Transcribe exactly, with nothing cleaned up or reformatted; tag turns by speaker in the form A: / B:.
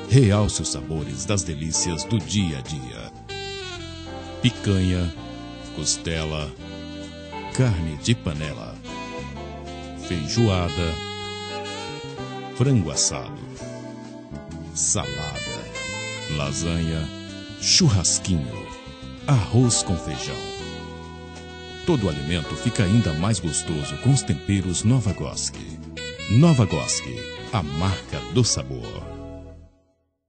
A: realce os sabores das delícias do dia a dia. Picanha, costela, carne de panela, feijoada, frango assado, salada, lasanha, churrasquinho, arroz com feijão. Todo alimento fica ainda mais gostoso com os temperos Novagoski. Novagoski, a marca do sabor.